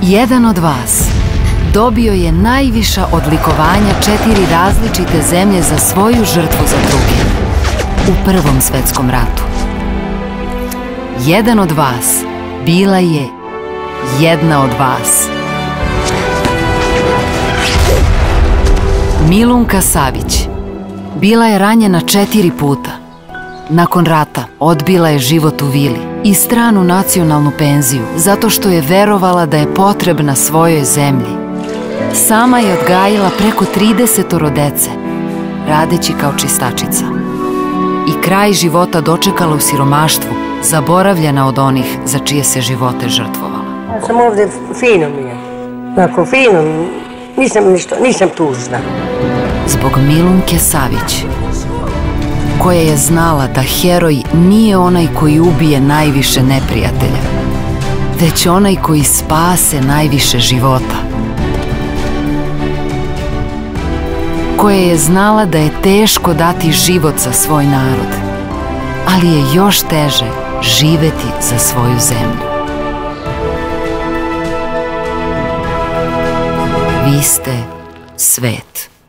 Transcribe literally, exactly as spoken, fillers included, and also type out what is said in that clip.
Jedan od vas dobio je najviša odlikovanja četiri različite zemlje za svoju žrtvu za druge u Prvom svetskom ratu. Jedan od vas bila je jedna od vas. Milunka Savić bila je ranjena četiri puta. Nakon rata odbila je život u vili i stranu nacionalnu penziju zato što je verovala da je potrebna svojoj zemlji. Sama je odgajila preko tridesetoro dece, radeći kao čistačica. I kraj života dočekala u siromaštvu, zaboravljena od onih za čije se živote žrtvovala. Ja sam ovdje fino mi je. Onako fino, nisam ništa, nisam tužna. Zbog Milunke Savić, koja je znala da heroj nije onaj koji ubije najviše neprijatelja, već onaj koji spase najviše života. Koja je znala da je teško dati život za svoj narod, ali je još teže živeti za svoju zemlju. Vi ste svet.